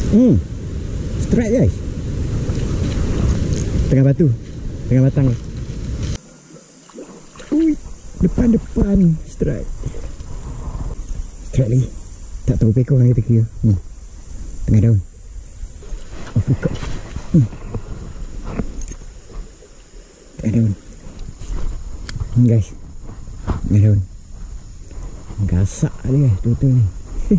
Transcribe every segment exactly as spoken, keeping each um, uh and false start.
Hmm, strike guys. Tengah batu, tengah batang. Ui, depan-depan strike. Strike lagi. Tak tahu pekor lagi kita kira. Hmm. Tengah daun. Oh, buka. Hmm. Tengah daun. Hmm, guys. Tengah daun. Gasak dia guys, betul ni.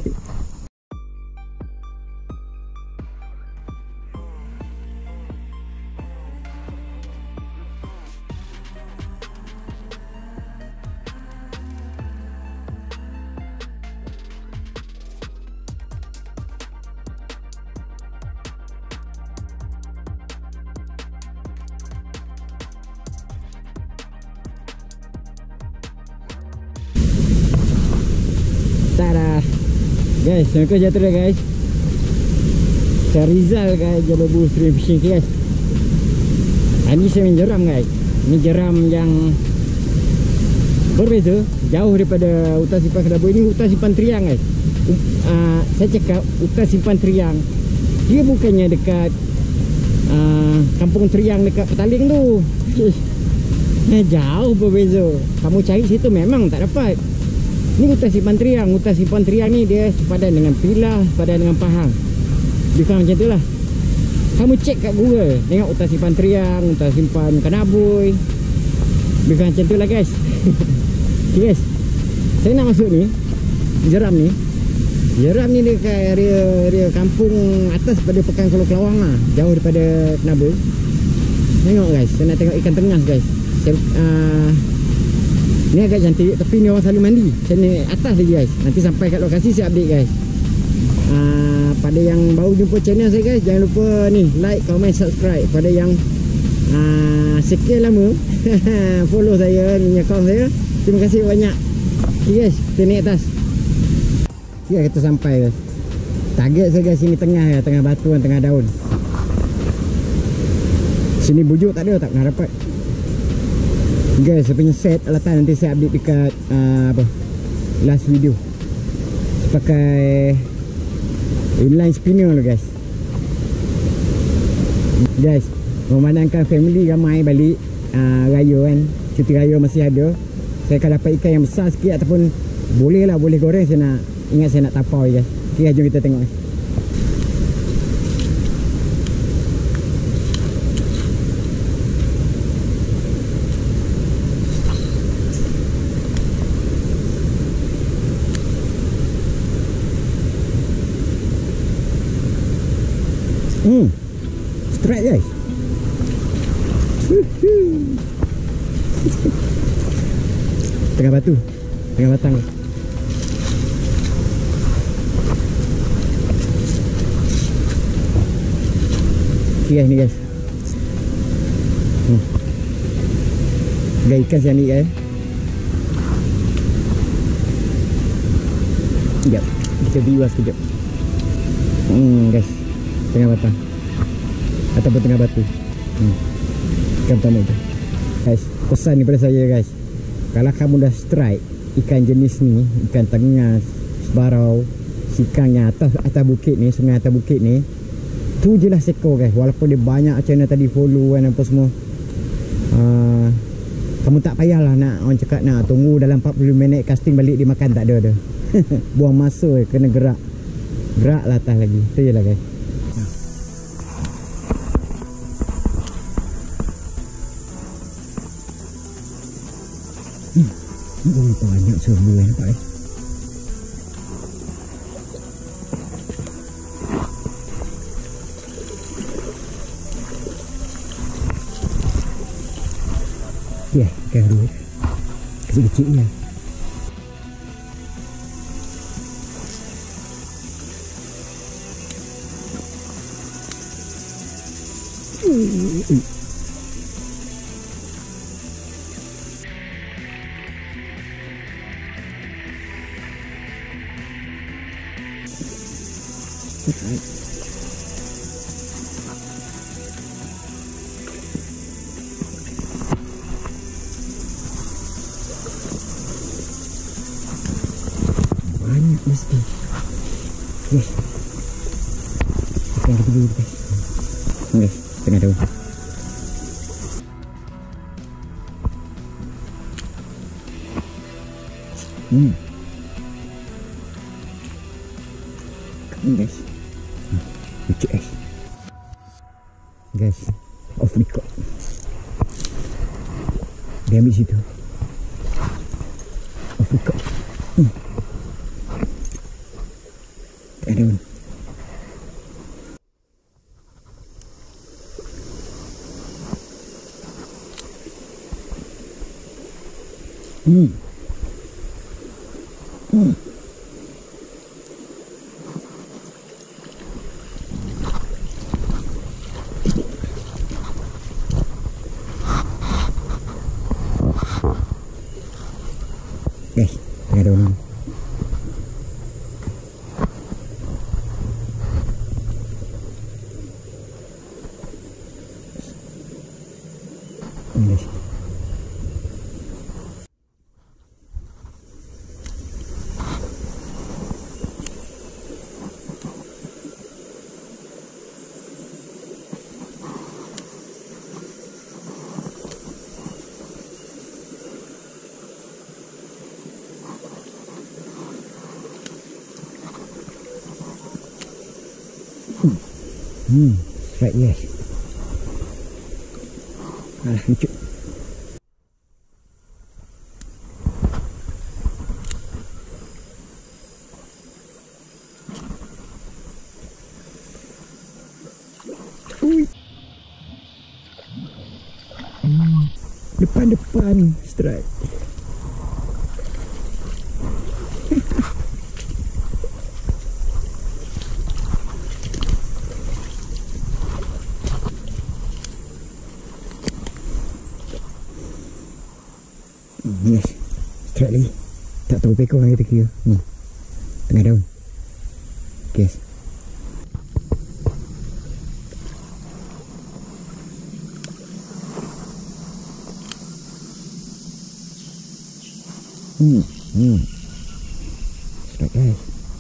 Tada guys, snorkel jatuh dah guys. Saya Rizal guys, Jalabu Stream Fishing guys. Ini saya main jeram guys. Ini jeram yang berbeza, jauh daripada Hutan Simpan Kelabu. Ini Hutan Simpan Triang guys. uh, Saya cakap Hutan Simpan Triang, dia bukannya dekat uh, Kampung Triang dekat Petaling tu. Jauh berbeza. Kamu cari situ memang tak dapat. Ni Hutan Simpan Triang. Hutan Simpan Triang ni dia sepadan dengan Pilah, sepadan dengan Pahang. Bukan macam tu lah. Kamu cek kat Google, tengok Hutan Simpan Triang, Hutan Simpan Kanabui. Bukan macam tu lah guys. Okay guys, saya nak masuk ni jeram ni. Jeram ni dekat area, area kampung atas pada Pekan Kuala Kelawang lah, jauh daripada Kanabui. Tengok guys, saya nak tengok ikan tengas guys. Saya, uh, ni agak cantik, tapi ni orang selalu mandi. Saya naik atas lagi guys. Nanti sampai kat lokasi saya update guys. uh, Pada yang baru jumpa channel saya guys, jangan lupa ni like, comment, subscribe. Pada yang uh, sekian lama follow saya, ni account saya, terima kasih banyak. Okay guys, kita naik atas. Okay, kita sampai guys. Target saya guys, sini tengah ya, tengah batu dan tengah daun. Sini bujuk tak ada, tak pernah dapat. Guys, saya punya set alatan nanti saya update dekat uh, apa last video. Saya pakai inline spinner lah guys. Guys, memandangkan family ramai balik uh, raya kan, cuti raya masih ada. Saya akan dapat ikan yang besar sikit ataupun boleh lah, boleh goreng. Saya nak, ingat saya nak tapau guys. Okay, jom kita tengok. Hmm, strike guys. Tengah batu, tengah batang. Okay guys, ni guys. Hmm. Gak ikan saya ni guys. Sekejap, kita biwas sekejap. Hmm guys, tengah batang ataupun tengah batu. Hmm. Ikan pertama tu guys. Pesan ni pada saya guys, kalau kamu dah strike ikan jenis ni, ikan tengas, sebarau, sikang yang atas atas bukit ni, sungai atas bukit ni, tu je lah seko guys. Walaupun dia banyak channel tadi follow kan apa semua, uh, kamu tak payahlah nak orang cakap nak tunggu dalam empat puluh minit casting balik dia makan, tak ada dah. Buang masa, kena gerak. Gerak lah atas lagi. Itu je lah guys. Hmm. Oh, banyak serbu yang nampak eh. Ya, yeah, ikan dua kecil-kecil ni. Uh, uh. Banyak mesti. Yes. Ikan ketiga guys. Oke, tengah daun. Hmm. Ini guys. Lucu guys. Guys, off record. Dia ambil situ. Off record. Hmm. Tengah daun. Hmm. Hmm. Guys, tengah daun ini. Ini guys. Hmm, hmm, strike guys. Alah, lucu. Ui. Hmm, depan-depan strike. Yes, strike lagi. Tak tahu pekor lagi terkira. Hmm. Tengah daun. Yes. Hmm. Hmm. Strike guys.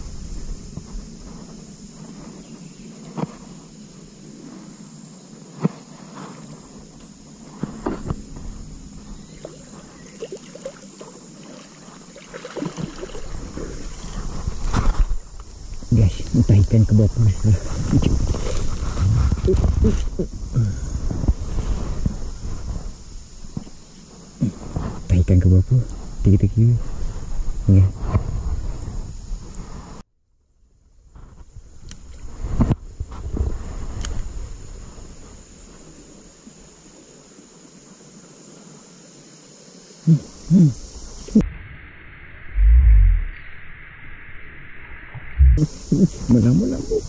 Guys, entah ikan ke bawah pun. Entah ikan ke bawah pun. Tiga-tiga. Ya. Hmm. Hmm. Melambung-lambung.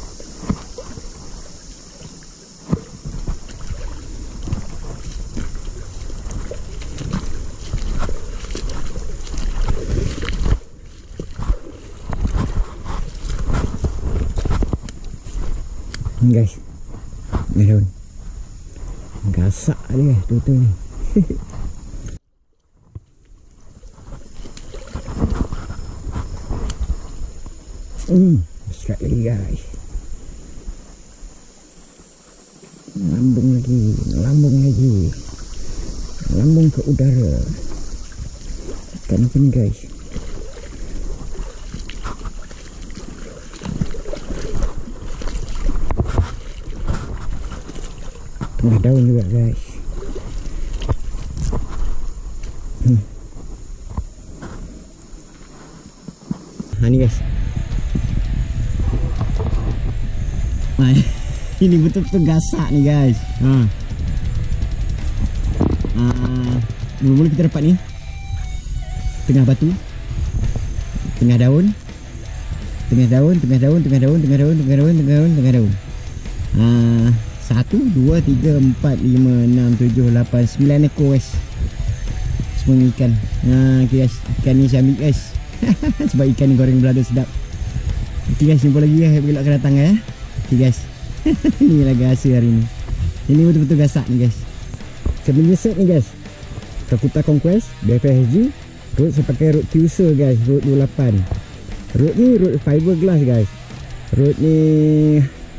Ni guys, ni daun gasak dia tu-tu ni. Hmm, strike lagi guys. Lambung lagi, lambung lagi. Lambung ke udara. Ikan apa ni guys? Tengah daun juga guys. Hmm. Ha ni guys. Ini betul-betul gasak nih guys. Ha. Uh, mula-mula kita dapat ni tengah batu, tengah daun, tengah daun, tengah daun, tengah daun, tengah daun, tengah daun, tengah daun, tengah daun. Uh, satu, dua, tiga, empat, lima, enam, tujuh, lapan, sembilan ekor guys. Semua ikan. Nah, okay guys, ikan ni saya ambil guys. Sebab ikan ni goreng belada sedap. Okay guys, jumpa lagi ya. Belok akan datang ya. Okay guys. Ini lagi hasil hari ni. Ini betul-betul gasak ni guys. Sebenarnya set ni guys. Kakuta Conquest B F S G. Root saya pakai root Tucer guys, root dua puluh lapan. Root ni root fiberglass guys. Root ni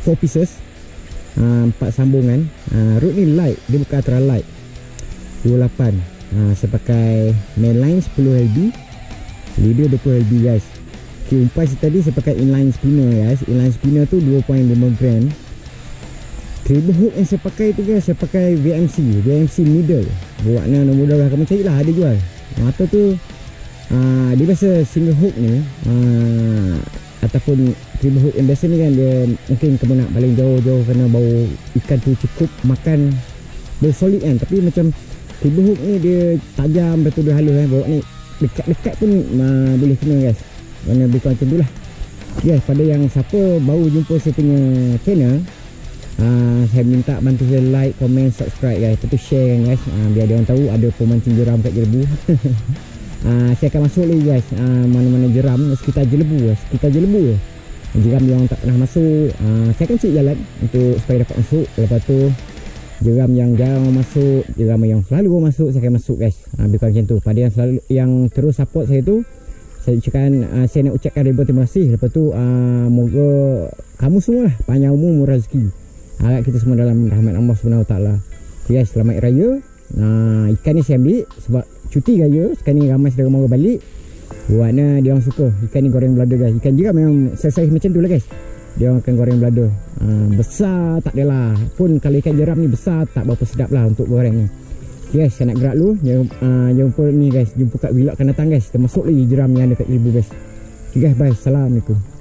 four pieces, uh, empat sambungan. uh, Root ni light, dia bukan ultra light, dua puluh lapan. uh, Saya pakai mainline sepuluh L B, leader dua puluh L B guys. Okay, umpan tadi saya pakai inline spinner guys. Inline spinner tu dua koma lima gram. Treble hook yang saya pakai tu guys, saya pakai V M C V M C middle. Buatnya mudah-mudahan kamu cari lah, ada jual. Atau tu uh, dia biasa single hook ni, uh, ataupun treble hook yang biasa ni kan, dia mungkin kamu nak paling jauh-jauh kerana bau ikan tu cukup makan bersolid kan. Tapi macam treble hook ni dia tajam, betul dia halus kan. Bawa ni dekat-dekat pun uh, boleh kena guys. Mana lebih kurang macam tu lah. Yes, pada yang siapa baru jumpa saya punya channel, uh, saya minta bantu saya like, komen, subscribe guys. Lepas tu share kan guys, uh, biar dia orang tahu ada pemancing jeram kat Jelebu. uh, Saya akan masuk lagi guys, uh, mana-mana jeram sekitar Jelebu, sekitar Jelebu jeram yang tak pernah masuk. uh, Saya akan cek jalan untuk supaya dapat masuk. Lepas tu jeram yang jarang masuk, jeram yang selalu masuk, saya akan masuk guys. uh, Lebih kurang macam tu. Pada yang selalu, yang terus support saya tu, saya ucapkan, uh, saya nak ucapkan ribuan terima kasih. Lepas tu uh, moga kamu semua lah panjang umur, murah rezeki, harap kita semua dalam rahmat Allah Subhanahu Wa Taala. Okay guys, selamat raya. uh, Ikan ni saya ambil sebab cuti raya. Sekarang ni ramai saudara mara balik, buatnya dia orang suka ikan ni goreng belada guys. Ikan juga memang saiz macam tu lah guys, dia orang akan goreng belada. uh, Besar tak adalah pun, kalau ikan jeram ni besar tak berapa sedap lah untuk goreng ni. Okay guys, saya nak gerak dulu. Jangan uh, jumpa ni guys, jumpa kat vlog akan datang guys. Kita masuk lagi jeram yang ada kat Jelebu guys. Okay guys, bye. Assalamualaikum.